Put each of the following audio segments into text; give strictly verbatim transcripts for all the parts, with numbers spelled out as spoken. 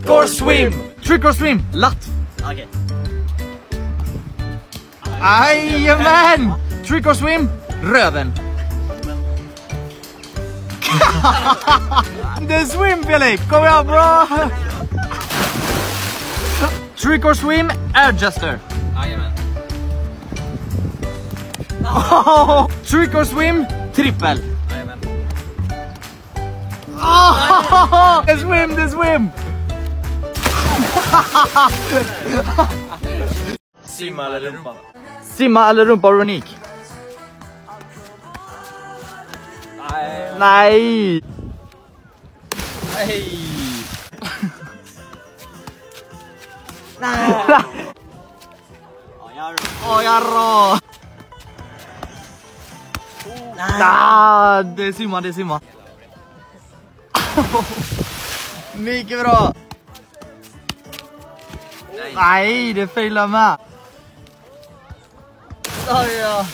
Trick or swim! Trick or swim! Latt! Okej. Ajjemän! Trick or swim! Röven! Det är swim, Felix! Kom igen, bra! Trick or swim! Adjuster! Ajjemän. Oh, trick or swim! Trippel! Ajjemän. Oh, det är swim, det är swim! Simma eller rumpa? Simma eller rumpa, unik? Nej. Nej! Nej. Nej! Ja, Åh, jag rå! Nej! Det är simma, det är simma. Mycket bra! Nej. Nej, det failar med. Oj, ja.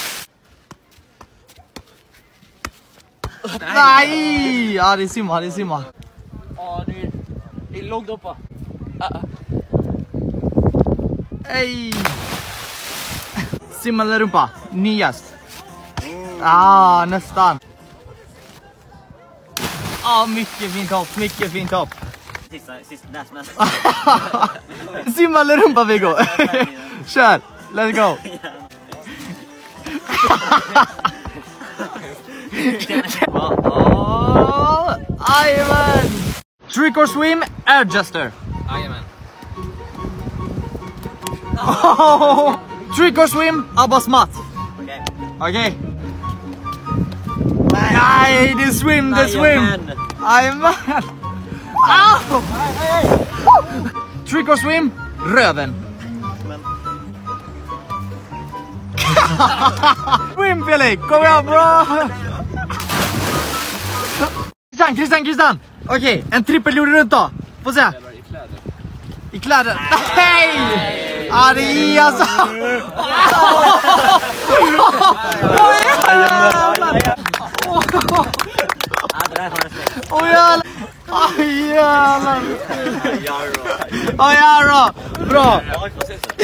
Nej! Ja, det är simma, det är simma. Ja, det är, det är långt upp. Uh -uh. Hej! Simma eller rumpa? Nyast. Ah, nästan. Ah, mycket fint hopp, mycket fint hopp. Sista, sista, näst, Simma eller rumpa, Viggo? Kör, let's go. Oh, Ajjemän! Trick or swim, adjuster. Ajjemän. Oh, trick or swim, Abbas mat. Okej. Okej. Nej, det är swim, det är swim. Ajjemän. Au! Trick or swim, röven. Swim, Felix, kom igen, bra. Christian, Christian, Christian. Okej, en trippel gjorde du runt då. Får se. I kläder. Nej! Ja, det är alltså. Åh jävlar. Åh jävlar. Åh jävlar. Bra.